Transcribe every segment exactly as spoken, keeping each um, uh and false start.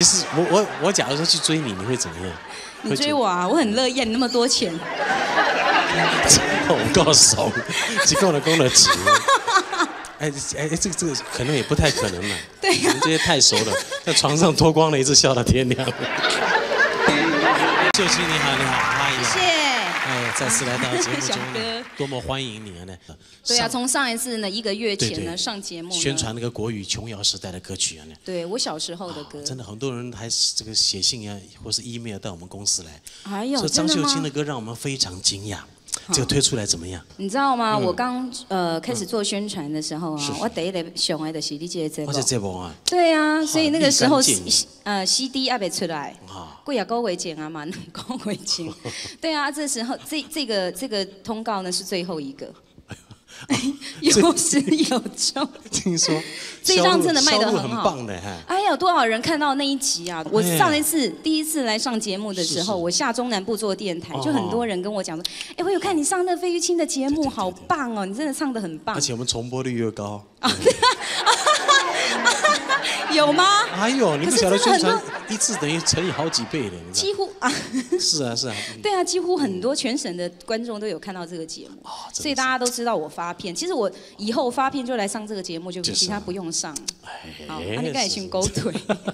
是我我我假如说去追你，你会怎么样？ 你追我啊，我很乐意，你那么多钱。 我够怂，只够了供得起。哎哎，这个这个可能也不太可能了。 对呀、 啊，你们这些太熟了，在床上脱光了，一直笑到天亮。秀妻你好，你好，阿姨好。 谢谢。 哎，再次来到节目中呢，多么欢迎你呢！ 对啊，从上一次呢，一个月前呢对对上节目宣传那个国语琼瑶时代的歌曲啊， 对我小时候的歌， 哦、真的很多人还这个写信啊，或是 email 到我们公司来。 哎呦， 说张秀清的的歌让我们非常惊讶。这个推出来怎么样？ 你知道吗？ 嗯、 我刚呃开始做宣传的时候啊， 是我第一个上来的是你这个节目。 而且这部啊。 对啊，所以那个时候呃 C D 还没出来，贵啊高维前啊嘛，高维前。对啊，这时候这这个这个通告呢是最后一个。有始有终。 听说这张真的卖得很好， 很棒的哈。 哎呀，多少人看到那一集啊！我上一次第一次来上节目的时候，我下中南部做电台，就很多人跟我讲说：“哎，我有看你上那费玉清的节目，好棒哦，你真的唱得很棒。” 而且我们重播率又高。 有吗？ 哎呦，你不晓得宣传一次等于乘以好几倍的， 几乎啊。 是啊是啊。 对啊，几乎很多全省的观众都有看到这个节目，所以大家都知道我发片。其实我以后发片就来上这个节目，就其他不用上。好，那你赶紧勾腿。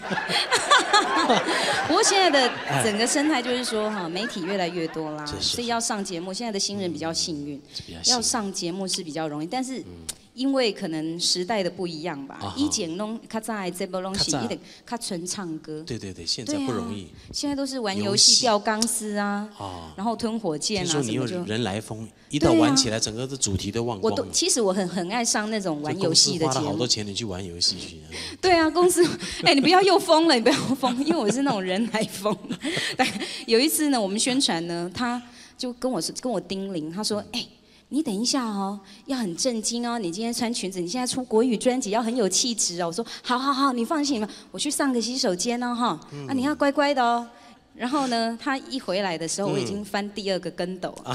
不过现在的整个生态就是说，哈，媒体越来越多啦，所以要上节目，现在的新人比较幸运，要上节目是比较容易，但是。因为可能时代的不一样吧，以前弄较早的这部东西，一点较纯唱歌。 对对对，现在不容易。 现在都是玩游戏、吊钢丝啊，然后吞火箭啊什么就。听说你有人来疯，一到玩起来，整个的主题都忘光了。 我都其实我很很爱上那种玩游戏的节目。 花了好多钱，你去玩游戏去。 对啊，公司，哎，你不要又疯了，你不要疯，因为我是那种人来疯。有一次呢，我们宣传呢，他就跟我是跟我叮咛，他说，哎。你等一下哦，要很震惊哦！你今天穿裙子，你现在出国语专辑，要很有气质哦。我说好好好，你放心吧，我去上个洗手间哦哈。嗯、啊，你要乖乖的哦。然后呢，他一回来的时候，我已经翻第二个跟斗。啊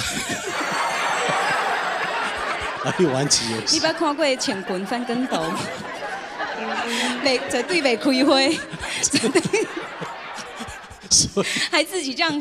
又玩起游戏。 你不要看过乾坤翻跟斗，没绝对没开花。还自己这样，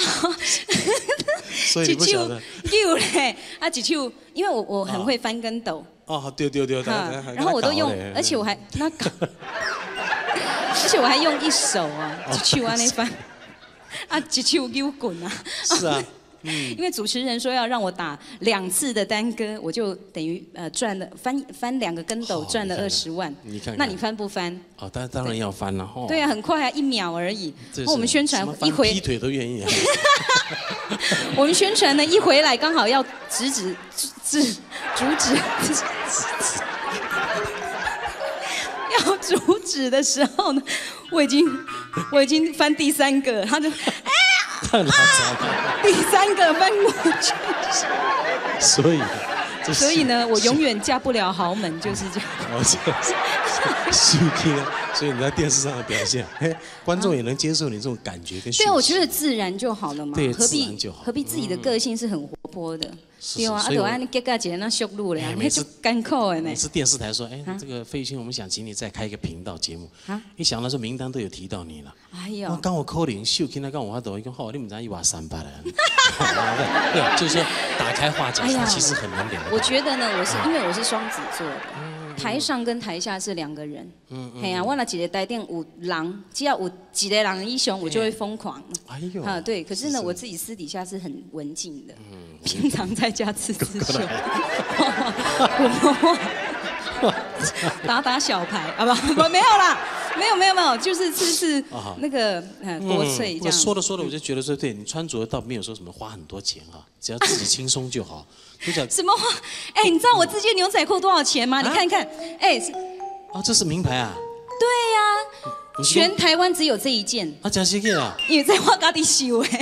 所以你不晓得。 有嘞，啊，一手，因为我我很会翻跟斗。 哦，对对对， 然后我都用，而且我还那搞，而且我还用一手啊，一手安尼翻，啊，一手扭滚啊。 是啊。 嗯，因为主持人说要让我打两次的单歌，我就等于呃赚了翻翻两个跟斗赚了二十万。 你看， 那你翻不翻？ 哦，当当然要翻了。 对啊，很快啊，一秒而已。我们宣传一回， 劈腿都愿意。 我们宣传呢一回来刚好要直指指阻止，要阻止的时候呢，我已经我已经翻第三个，他就哎。啊、第三个翻过去， 所以， 所以呢，我永远嫁不了豪门，就是这样。 哦，是，是所以你在电视上的表现，哎，观众也能接受你这种感觉跟。 对啊，我觉得自然就好了嘛， 对， 何必何必自己的个性是很活泼的。对啊，啊，对啊，你给个姐那修路了呀，那就干扣的呢。 每次电视台说，哎，这个费玉清，我们想请你再开一个频道节目。啊，一想到说名单都有提到你了。哎呦，我刚我扣零秀清，他跟我话多，一个好，你们家一瓦三八了。对，就是说打开话讲，其实很难聊。 我觉得呢，我是因为我是双子座的。台上跟台下是两个人，嗯嗯，嘿啊，我那几个台顶有人，只要有几个人以上，我就会疯狂。哎呦，啊对，可是呢，我自己私底下是很文静的，平常在家吃吃秀，打打小牌，好不好？没有啦，没有没有没有，就是吃吃那个呃国粹这样。 说着说着，我就觉得说，对你穿着倒没有说什么花很多钱哈，只要自己轻松就好。 什么话？哎，你知道我这件牛仔裤多少钱吗？你看看，哎， 哦，这是名牌啊。 对呀，全台湾只有这一件。 啊，真是个啊。 因为在我家己修哎。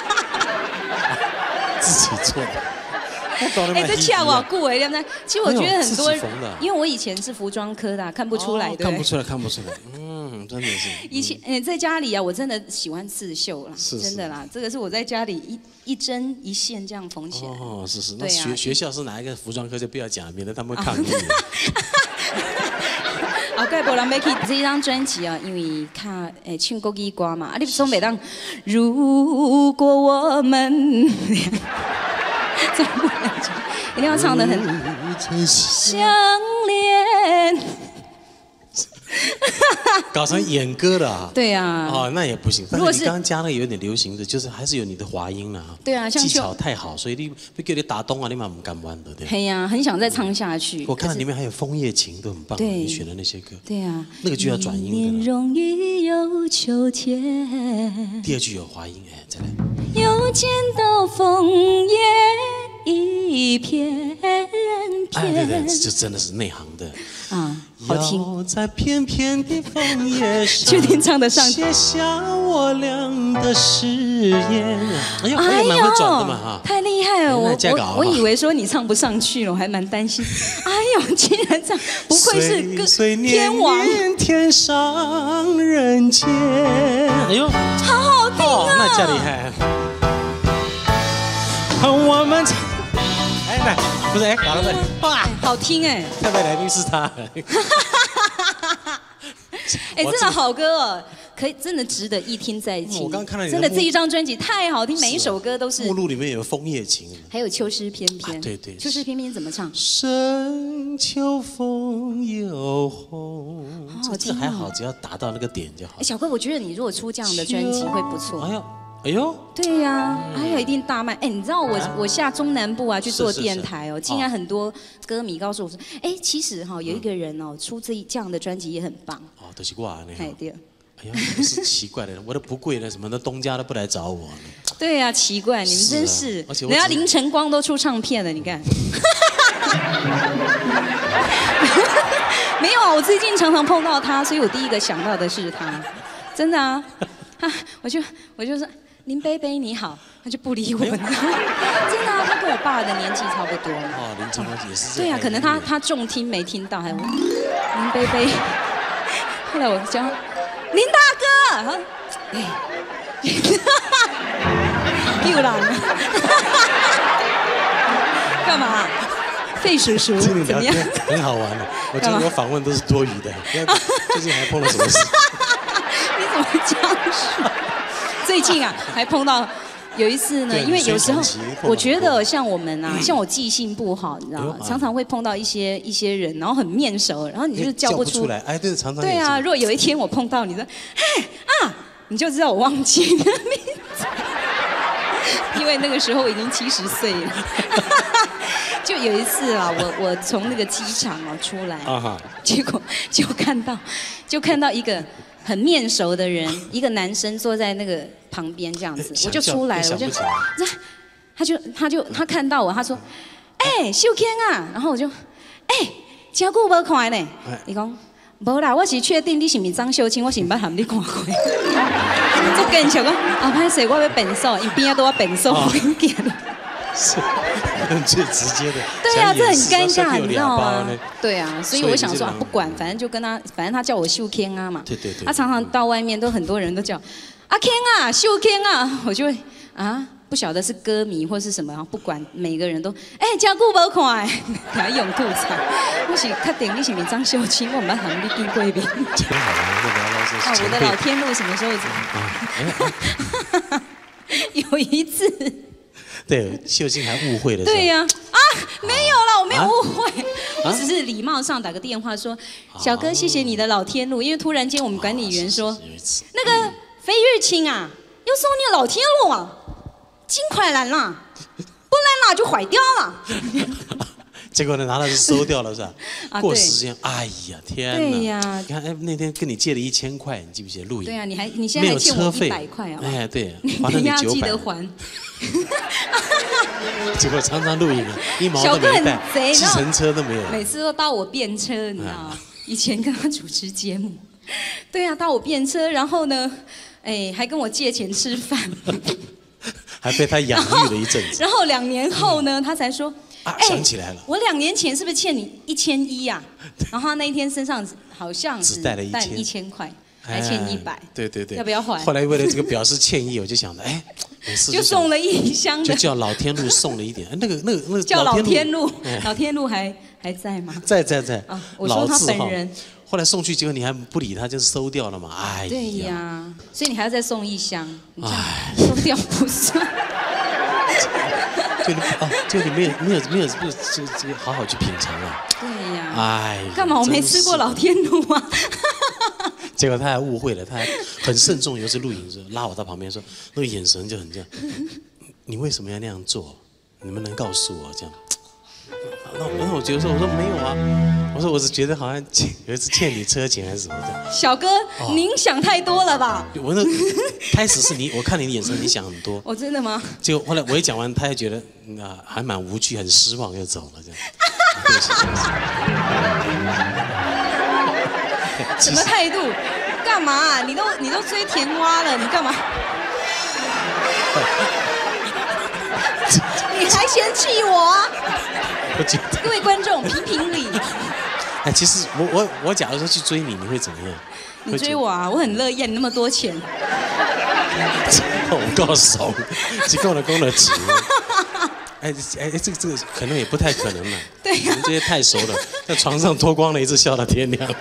自己做的。 哎，这恰我顾哎，对不对？其实我觉得很多，因为我以前是服装科的，看不出来的。 看不出来，看不出来。嗯，真的是。 以前哎，在家里啊，我真的喜欢刺绣啦，真的啦，这个是我在家里一一针一线这样缝起来。 哦，是是。那学学校是哪一个服装科就不要讲，免得他们抗议。 后盖无人要去这张专辑啊，因为看诶唱国语歌嘛，啊你总袂当如果我们总不能唱，一定要唱得很相恋。 搞成演歌了啊！ 对啊， 哦，那也不行。如果是你刚刚加那个有点流行的，就是还是有你的滑音了。 对啊， 技巧太好，所以你不叫你打动啊，你嘛不敢玩的，对。 嘿呀，很想再唱下去。 我看到里面还有《枫叶情》，都很棒。你选的那些歌。 对啊， 那个就要转音的。 年容易有秋天。 第二句有滑音，哎，再来。 又见到枫叶一片片。 哎，对对，这真的是内行的。 啊，好听。 在片片的枫叶上， 确定唱得上？ 写下我俩的誓言。哎呦，哎呦，蛮会转的嘛哈！ 太厉害了，我我我以为说你唱不上去了，我还蛮担心。哎呦，竟然唱，不愧是歌天王。 天上人间。哎呦， 好好听啊！ 那真厉害。我们。哎，来，不是哎，搞了没？哇， 好听哎！ 特别来宾是他。 哎，真的好歌哦，可以真的值得一听再听。 我刚看到你真的这一张专辑太好听，每一首歌都是。 目录里面有《枫叶情》， 还有《秋诗翩翩》。 对对。 秋诗翩翩怎么唱？ 深秋风又红。好听，还好，只要达到那个点就好。 哎，小哥，我觉得你如果出这样的专辑会不错。 哎呦。哎呦， 对呀，还有一定大卖。哎，你知道我我下中南部啊去做电台哦，竟然很多歌迷告诉我说，哎，其实哈有一个人哦出这这样的专辑也很棒。 哦，都是我啊，那。 哎对。 哎呀，是奇怪的人，我都不贵了，什么的东家都不来找我。 对呀，奇怪，你们真是，人家林晨光都出唱片了，你看。没有啊，我最近常常碰到他，所以我第一个想到的是他，真的啊，我就我就说。林贝贝你好，他就不理我，你知道吗？真的啊，他跟我爸的年纪差不多。 哦，林晨光也是。 对啊，可能他他重听没听到，还有林贝贝。后来我叫林大哥，哎，又来了，干嘛？费叔叔怎么样？ 很好玩的，我觉得我访问都是多余的。最近还碰到什么事？ 你怎么这样说？最近啊，还碰到有一次呢，因为有时候我觉得像我们啊，像我记性不好，你知道吗？常常会碰到一些一些人，然后很面熟，然后你就是叫不出来。哎，对，常常。 对啊，如果有一天我碰到你说，嘿啊，你就知道我忘记你的名字，因为那个时候我已经七十岁了。就有一次啊，我我从那个机场啊出来，结果就看到就看到一个。很面熟的人，一个男生坐在那个旁边这样子，我就出来了，我就，他就他就他看到我，他说，哎，秀娟啊，然后我就，哎，真久无看呢，伊讲，无啦，我是确定你是唔是张秀清，我是唔捌含你看过。就跟想讲，啊，歹势，我要变数，因边仔都我变数，我跟你讲。 是，最直接的。 对啊，这很尴尬，你知道吗？对啊，所以我想说啊，不管，反正就跟他，反正他叫我秀天啊嘛。 对对对。 他常常到外面都很多人都叫阿天啊，秀天啊，我就会啊，不晓得是歌迷或是什么，不管每个人都哎，真久无看，还用吐槽。我是确定你是咪张秀清，我唔捌含你见过面。 真好玩，这聊聊是。 哦，我的老天路什么时候？有一次。 对，秀清还误会了。 对呀，啊，没有了，我没有误会，我只是礼貌上打个电话说，小哥，谢谢你的老天路，因为突然间我们管理员说，那个费玉清啊，要送你老天路啊，尽快来啦，不然啦就坏掉了。 结果呢，拿到是收掉了是吧？过时间，哎呀，天哪！ 对呀， 你看，哎，那天跟你借了一千块，你记不记得录影？ 对啊，你还你现在还欠我一百块啊？ 哎，对， 还了你九百。记得还。 结果常常录影啊，一毛都没带，计程车都没有。 每次都搭我便车，你知道吗？以前跟他主持节目，对啊，搭我便车，然后呢，哎，还跟我借钱吃饭， 还被他养育了一阵子。 然后两年后呢，他才说， 啊，想起来了， 我两年前是不是欠你一千一呀？然后他那一天身上好像只带了一千一千块。还欠一百， 对对对， 要不要还？ 后来为了这个表示歉意，我就想着，哎， 就送了一箱的， 就叫老天路送了一点，那个那个那个叫老天路，老天路还还在吗？ 在在在。 啊，我说他本人， 后来送去，结果你还不理他，就是收掉了嘛。哎呀， 对呀，所以你还要再送一箱，哎，收掉不算。 就你哦，就你没有没有没有没有这这个好好去品尝啊。 对呀。 哎。 干嘛？我没吃过老天奴啊。 结果他还误会了，他还很慎重，有一次录影的时候拉我到旁边说，那个眼神就很这样，你为什么要那样做？你们能告诉我这样？那那我觉得说，我说没有啊，我说我是觉得好像有一次欠你车钱还是什么的。 小哥，哦、您想太多了吧？ 我那开始是你，我看你的眼神，你想很多。 哦，真的吗？ 结果后来我一讲完，他也觉得啊、嗯、还蛮无趣，很失望，又走了这样。对不起，对不起。 什么态度？干嘛、啊？你都你都追甜蛙了，你干嘛？你还嫌弃我、啊？各位观众评评理。 哎，其实我我我假如说去追你，你会怎么样？ 你追我啊？我很乐意，你那么多钱。 我告诉你，只够了，够了钱。哎哎，这个这个可能也不太可能了。 对呀、啊， 我们这些太熟了，在床上脱光了，一直笑到天亮。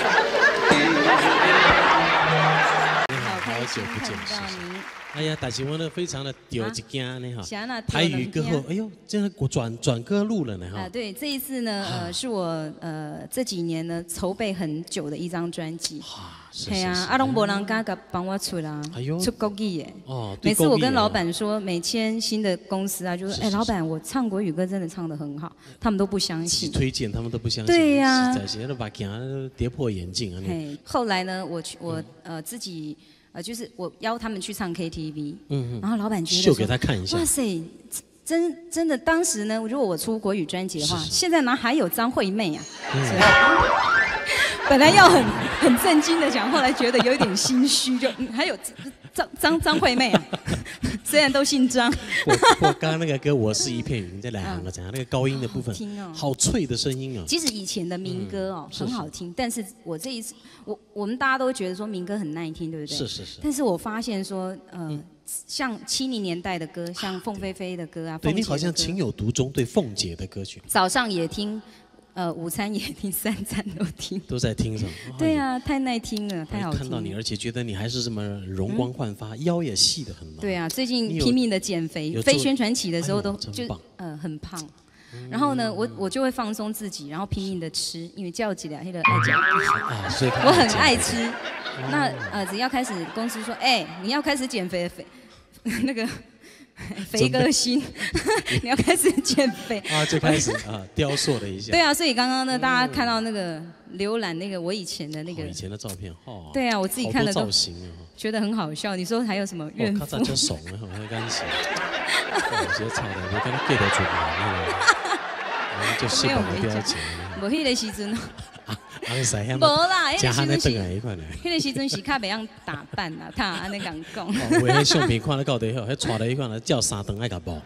好久不见，谢谢。哎呀，但是我呢非常的丢一惊呢哈。台语歌后，哎呦，这样转转歌路了呢哈。 啊，对，这一次呢，呃，是我呃这几年呢筹备很久的一张专辑。啊，是是是。啊，阿龙伯郎刚刚帮我出啦，出国语耶。哦，每次我跟老板说，每签新的公司啊，就说，哎，老板，我唱国语歌真的唱得很好，他们都不相信。 推荐他们都不相信。 对呀。 在现在把镜跌破眼镜啊。 嘿，后来呢，我去我呃自己。呃，就是我邀他们去唱 K T V， 嗯，然后老板觉得秀给他看一下， 哇塞，真真的，当时呢，如果我出国语专辑的话，是是现在哪还有张惠妹啊？嗯、本来要很很震惊的讲，后来觉得有点心虚，就、嗯、还有张张张惠妹啊，虽然都姓张。 我我刚刚那个歌《我是一片云》在两行了，讲那个高音的部分， 听哦， 好脆的声音哦。 其实以前的民歌哦、嗯、很好听，但是我这一次，我我们大家都觉得说民歌很耐听，对不对？ 是是是。 但是我发现说，呃，嗯、像七零年代的歌，像凤飞飞的歌啊， 对你好像情有独钟，对凤姐的歌曲， 早上也听。呃，午餐也听，三餐都听， 都在听上。 对啊，太耐听了，太好听了。 看到你，而且觉得你还是这么容光焕发，嗯、腰也细得很。 对啊，最近拼命的减肥，非宣传期的时候都就呃很胖。然后呢，我我就会放松自己，然后拼命的吃，因为叫起来那个爱讲。 啊，所以我很爱吃。那呃，只要开始公司说，哎，你要开始减肥，肥那个。肥哥心，你要开始减肥啊，就开始啊雕塑了一下。 对啊，所以刚刚呢，大家看到那个浏览那个我以前的那个以前的照片，哦， 对啊，我自己看的造型啊， 觉得很好笑。你说还有什么怨妇？ 他咋就怂了？好像干死。有些差的，我跟他 get 得出来，然后就性感的标签。 无迄个时阵。 无啦， 迄个时阵是， 迄个时阵是较袂晓打扮啦，他安尼讲讲。 哦，为迄相片看得到底好，迄带了迄款叫三顿爱甲爆。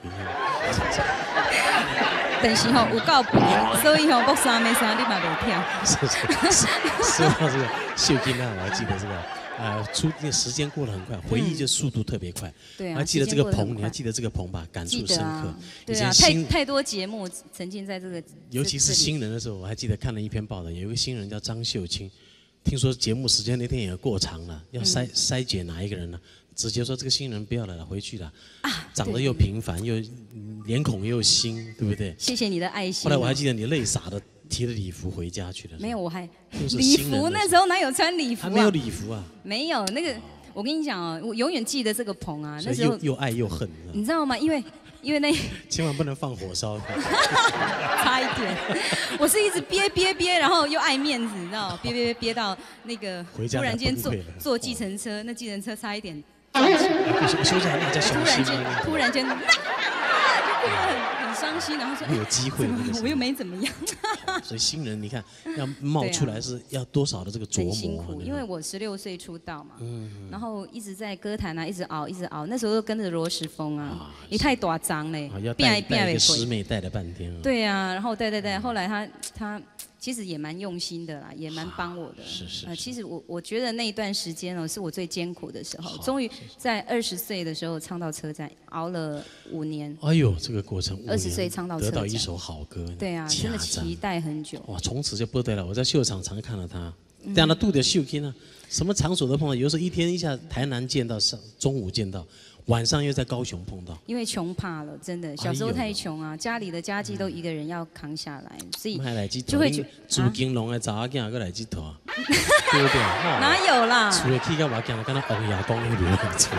但是吼有够肥，所以吼剥衫没衫你嘛袂跳。 是是是，说到这个秀金啊，我还记得这个。啊，出那时间过得很快，回忆就速度特别快。 对啊， 还记得这个棚，你还记得这个棚吧？感触深刻。 对啊，太太多节目沉浸在这个。 尤其是新人的时候，我还记得看了一篇报道，有一个新人叫张秀清，听说节目时间那天也过长了，要筛筛检哪一个人呢？直接说这个新人不要了，回去了。啊，长得又平凡，又脸孔又新，对不对？ 谢谢你的爱心。 后来我还记得你泪洒的。提了礼服回家去了。 没有，我还礼服那时候哪有穿礼服啊？ 还没有礼服啊？ 没有那个，我跟你讲哦，我永远记得这个棚啊。那时候又爱又恨。 你知道吗？因为因为那千万不能放火烧。 差一点，我是一直憋憋憋，然后又爱面子，你知道，憋憋憋憋到那个突然间坐坐计程车，那计程车差一点。 休假那叫突然间，突然间，就哭得很。伤心，然后说有机会， 我又没怎么样。 所以新人你看要冒出来是要多少的这个琢磨， 很辛苦。因为我十六岁出道嘛，然后一直在歌坛啊，一直熬，一直熬。那时候都跟着罗时丰啊，你太大张嘞， 要带带一个师妹带了半天。 对啊，然后带带带，后来他他其实也蛮用心的啦，也蛮帮我的。 是是。 呃，其实我我觉得那一段时间哦，是我最艰苦的时候。终于在二十岁的时候唱到车站，熬了五年。 哎呦，这个过程。 二十岁唱到车站。 得到一首好歌。 对啊，真的期待很久。 哇，从此就不得了。我在秀场常看到他。 这样的度的秀气呢，什么场所都碰到，有时候一天一下台南见到，上中午见到。晚上又在高雄碰到， 因为穷怕了，真的，小时候太穷啊，家里的家计都一个人要扛下来，所以就会觉朱金龙的查某囝个来这头，对不对？ 哪有啦？ 除了去到我讲，跟他王爷公那边出。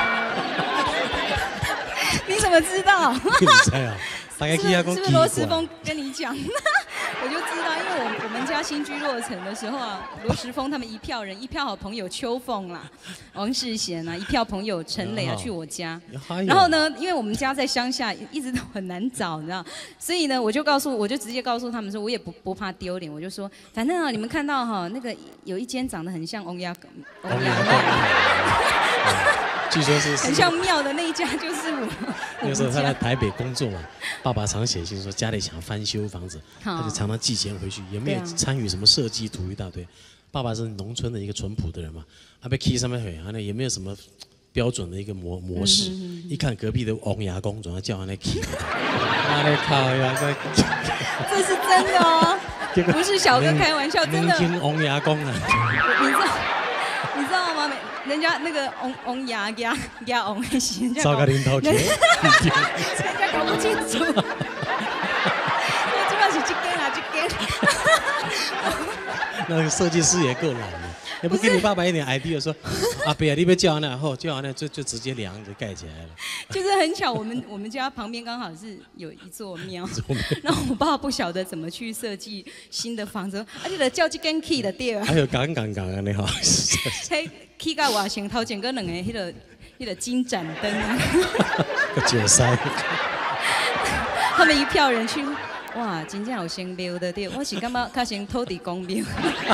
你怎么知道？ 你不知啊？大概去阿公。 是不是罗时丰跟你讲？我就知道，因为我我们家新居落成的时候啊，罗时丰他们一票人，一票好朋友秋凤啦，王世贤啊，一票朋友陈磊啊去我家，然后呢，因为我们家在乡下，一直都很难找，你知道，所以呢，我就告诉，我就直接告诉他们说，我也不不怕丢脸，我就说，反正啊，你们看到哈，那个有一间长得很像翁鸭翁鸭庙。 据说是很像庙的那一家就是我。 那时候他在台北工作嘛，爸爸常写信说家里想翻修房子，他就常常寄钱回去，也没有参与什么设计图一大堆。爸爸是农村的一个淳朴的人嘛，他被 key 上面回，他呢也没有什么标准的一个模模式。一看隔壁的王爷公总要叫他那 key， 他那靠呀， 这是真的哦，不是小哥开玩笑，真的。 听王爷公啊， 你知道你知道吗？人家那个翁翁牙牙牙翁那些，人家搞，人家搞不清楚。我基本是这根啊，这根。 那个设计师也够懒的，也不给你爸爸一点 idea 说，阿伯啊，你别叫那后，叫那就就直接梁就盖起来了。 就是很巧，我们我们家旁边刚好是有一座庙，然后我爸不晓得怎么去设计新的房子，而且的叫这根 key 的地儿。还有杠杠杠啊，你好。 嘿 key 盖外形头前个两个迄个迄个金盏灯啊。 个九塞。 他们一票人去。哇，真正有生庙的对，我是感觉较像土地公庙，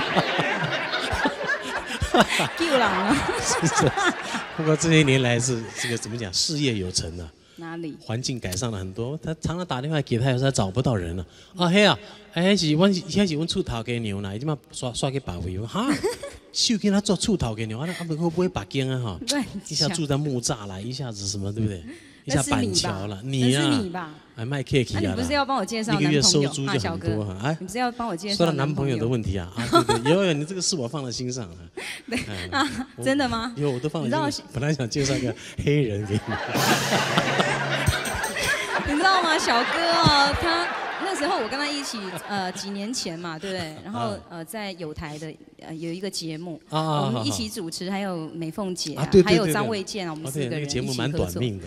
救人啊！ 是是。不过这些年来是这个怎么讲，事业有成啊。 哪里？ 环境改善了很多。他常常打电话给他，有时候找不到人了。啊嘿啊，哎是阮现在是阮厝头家娘啦，伊即马刷刷去白位，哈，秀跟他做厝头家娘，啊，啊不会不会把间啊哈？一下住在木栅来，一下子什么对不对？一下板桥了， 你呀、啊， 还卖 cake 啊？ 你不是要帮我介绍男朋友？一个月收租就很多哈。哎，你不是要帮我介绍？ 说到男朋友的问题啊，啊对对，有有，你这个事我放在心上。 对啊，真的吗？ 有，我都放在心上。本来想介绍一个黑人给你。 你知道吗，小哥哦，他那时候我跟他一起，呃，几年前嘛，对不对？然后呃，在友台的呃有一个节目，我们一起主持，还有美凤姐啊，还有张卫健啊，我们四个人一起合作。 节目蛮短命的。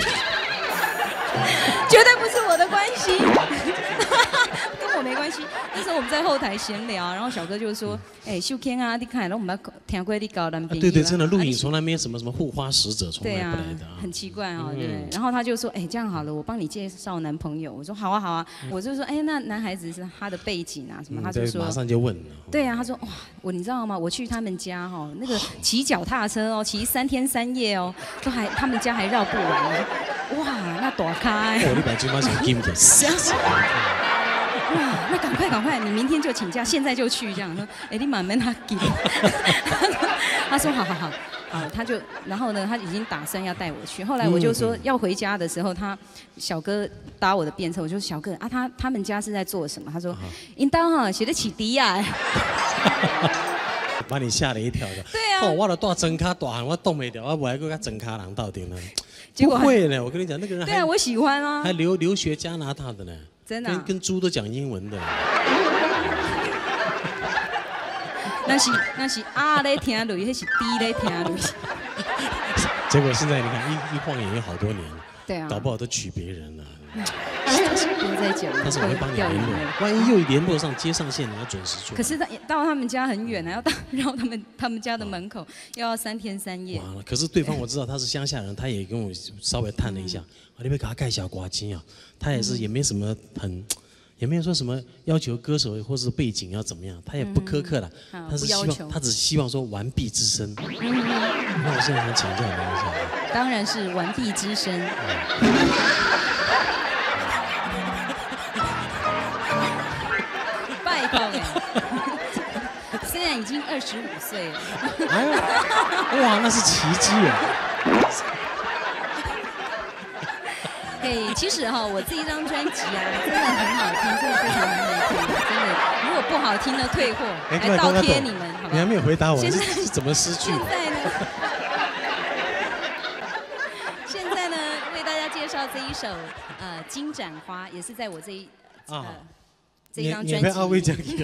绝对不是我的关系，跟我没关系。那时候我们在后台闲聊，然后小哥就说：“哎，秀谦啊，你看，然后我们听过你搞男朋友。” 对对，真的录影从来没有什么什么护花使者，从来不来的啊， 很奇怪哦，对。然后他就说：“哎，这样好了，我帮你介绍男朋友。”我说：“好啊，好啊。”我就说：“哎，那男孩子是他的背景啊什么？”他就说：“ 马上就问了。” 对啊，他说：“哇，我你知道吗？我去他们家哈，那个骑脚踏车哦，骑三天三夜哦，都还他们家还绕不完。”哇，那躲开！ 哦，你把金马奖金给吓死了！ 哇，那赶快赶快，你明天就请假，现在就去这样说。哎，你满门他给。他说好好好，好，他就然后呢，他已经打算要带我去。后来我就说要回家的时候，他小哥搭我的便车，我就说小哥啊，他他们家是在做什么？他说，因当哈写的起迪呀。 把你吓了一跳的。 对啊。 哦，我都大真卡大汉，我冻没掉，我不还跟他真卡人到底呢。不会呢，我跟你讲，那个人对啊，我喜欢啊， 还留留学加拿大的呢， 真的、啊， 跟跟猪都讲英文的。 那是那是啊咧听落，那是 D 咧听落。 结果现在你看，一一晃眼有好多年了， 对啊， 搞不好都娶别人了。 别再讲了， 但是我会帮你联络，万一又联络上接上线，你要准时出。 可是到到他们家很远啊，要到绕他们他们家的门口，又要三天三夜。 哇！可是对方我知道他是乡下人，他也跟我稍微探了一下，我那边给他盖小寡金啊，他也是也没什么很，也没有说什么要求歌手或是背景要怎么样，他也不苛刻了，他是希望他只希望说完璧之身。那我现在想请教您一下， 当然是完璧之身。虽然已经二十五岁了，哇， 那是奇迹啊！ 可哎，其实哈，我这一张专辑啊，真的很好听，真的非常难听，真的。如果不好听呢，退货，来倒贴你们，好不好？ 你还没有回答我，是怎么失去？ 现在呢？现在呢，为大家介绍这一首呃《金盏花》，也是在我这一呃这一张专辑。 你被阿威讲一个。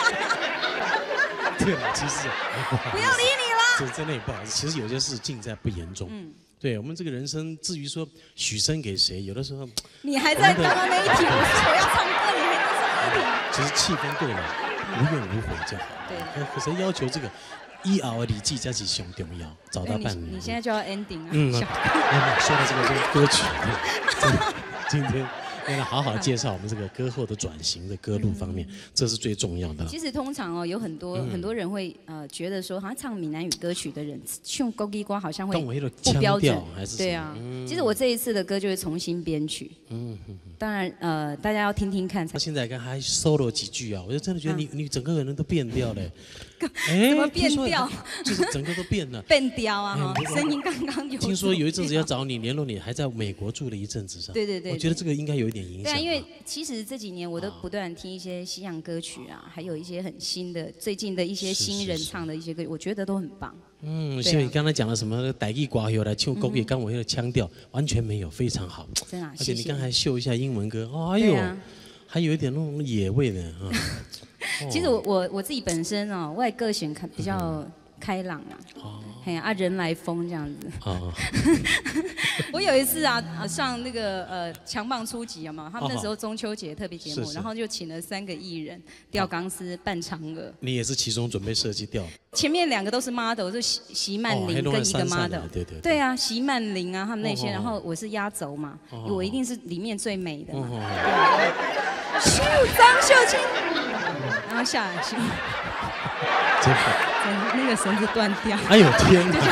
对了，其实不要理你了。 这真的也不好意思，其实有些事尽在不言中。嗯。对我们这个人生，至于说许身给谁，有的时候你还在刚刚那一题，我说我要唱歌，你还在上一题。 其实气氛对了，无怨无悔就好。对。可谁要求这个以后的礼记才是上重要，找到伴侣。 你现在就要 ending 啊？ 嗯。说到这个这个歌曲，今天。为了好好介绍我们这个歌后的转型的歌路方面，嗯、这是最重要的。 其实通常哦，有很多、嗯、很多人会呃觉得说，好像唱闽南语歌曲的人唱国语歌好像会不标准， 还是对啊。嗯、其实我这一次的歌就是重新编曲。嗯哼哼当然呃，大家要听听看才。 现在刚还 solo 几句啊，我就真的觉得你、啊、你整个人都变掉了。 哎，怎么变调？ 就是整个都变了。 变调啊！哈，声音刚刚有。 听说有一阵子要找你联络你，还在美国住了一阵子上。 对对对。 我觉得这个应该有一点影响。 对啊，因为其实这几年我都不断听一些西洋歌曲啊，还有一些很新的、最近的一些新人唱的一些歌，我觉得都很棒。 嗯，像你刚才讲的什么傣语歌谣来唱国语，跟我那个腔调完全没有，非常好。 真的， 而且你刚才秀一下英文歌，哎呦，还有一点那种野味呢啊。 其实我我我自己本身哦，我也个性开比较开朗啊，嘿啊人来疯这样子。哦、我有一次啊上那个呃强棒初级有没有？他们那时候中秋节特别节目，然后就请了三个艺人吊钢丝扮嫦娥。 你也是其中准备设计吊？ 前面两个都是 model， 是席席曼玲跟一个 model。 对对。 对啊，席曼玲啊他们那些，然后我是压轴嘛，我一定是里面最美的嘛。秀张秀清。然后下来去，结果那个绳子断掉。 哎呦天哪！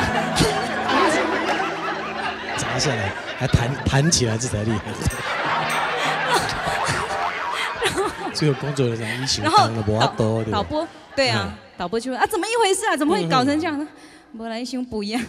砸下来还弹弹起来，这才厉害。最后工作人员一起当了博多， 导播对啊，导播就问啊怎么一回事啊？怎么会搞成这样呢？没来胸不一样。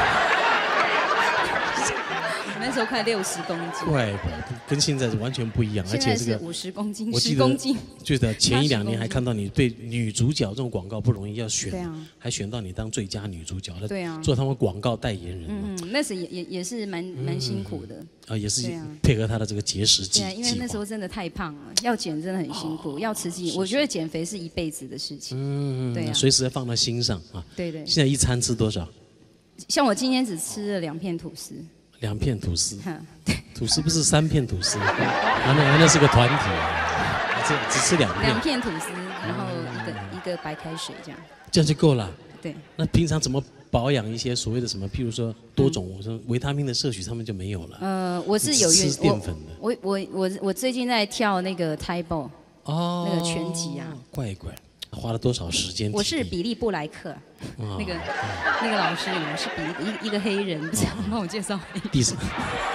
那时候快六十公斤， 对，跟现在是完全不一样，而且这个五十公斤，十公斤。 记得前一两年还看到你对女主角这种广告不容易，要选，还选到你当最佳女主角， 对啊， 做他们广告代言人。 嗯嗯，那时也也也是蛮蛮辛苦的。 啊，也是配合他的这个节食计。 对，因为那时候真的太胖了，要减真的很辛苦，要持续。我觉得减肥是一辈子的事情。嗯，对啊， 随时要放到心上啊。 对对。 现在一餐吃多少？ 像我今天只吃了两片吐司。 两片吐司，吐司不是三片吐司，啊那那是个团体，只只吃两片。 两片吐司，然后一个一个白开水这样。 这样就够了。 对。 那平常怎么保养一些所谓的什么，譬如说多种维他命的摄取，他们就没有了。 呃，我是有吃淀粉的。 我我我我最近在跳那个 Thai ball， 哦， 那个拳击啊。 怪怪。花了多少时间？ 我是比利布莱克，哦、那个、哦、那个老师，我是比利一一个黑人，不知道帮我介绍。 第三，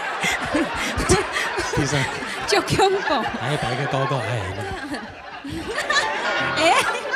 第三， 就 combo， 还摆个高高，哎， 哎，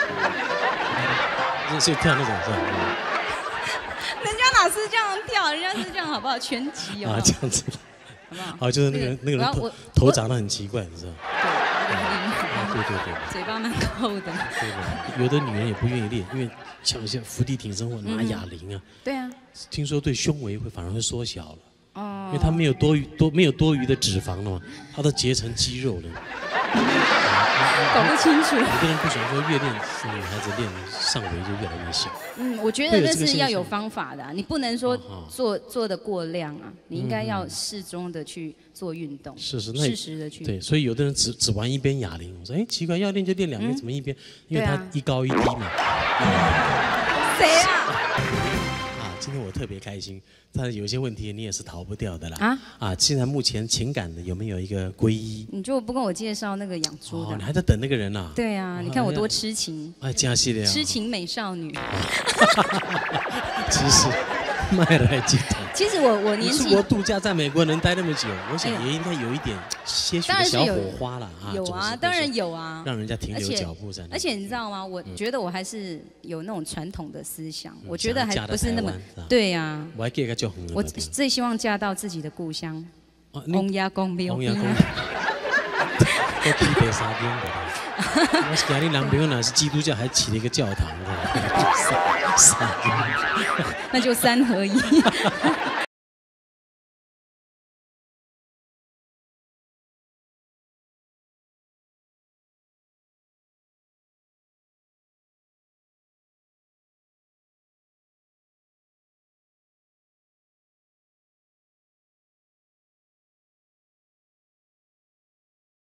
就是跳那种是吧？ 人家哪是这样跳，人家是这样好不好？拳击哦。 啊，这样子。 好不好？ 好，就是那个那个人头头长得很奇怪，你知道吗？对对对， 嘴巴蛮厚的。 对对，有的女人也不愿意练，因为像一些伏地挺身或拿哑铃啊。 对啊。 听说对胸围会反而会缩小了。哦。因为它没有多余多没有多余的脂肪了嘛，它都结成肌肉了。 搞不清楚。 有的人不喜欢说越练女孩子练上围就越来越小。 嗯，我觉得那是要有方法的、啊，你不能说做做的过量啊，你应该要适中的去做运动， 是是， 适时的去。 对，所以有的人只只玩一边哑铃，我说哎奇怪，要练就练两边，怎么一边？因为它一高一低嘛。 谁啊？ 啊，今天我特别开心，但是有些问题你也是逃不掉的啦。啊啊，现在目前情感的有没有一个皈依？ 你就不跟我介绍那个养猪的？ 你还在等那个人呐？ 对啊，你看我多痴情。 哎，这样系列啊。 痴情美少女。 其实卖了还激动。 其实我我年纪， 出国度假在美国能待那么久，我想也应该有一点些许的小火花了啊。 有啊，当然有啊， 让人家停留脚步在那。 而且你知道吗？我觉得我还是有那种传统的思想，我觉得还不是那么对呀。 我还给个叫红。 我最希望嫁到自己的故乡。 王爷公庙边啊。 我批白沙边的，我是讲你男朋友呢是基督教，还起了一个教堂的， 那就三合一。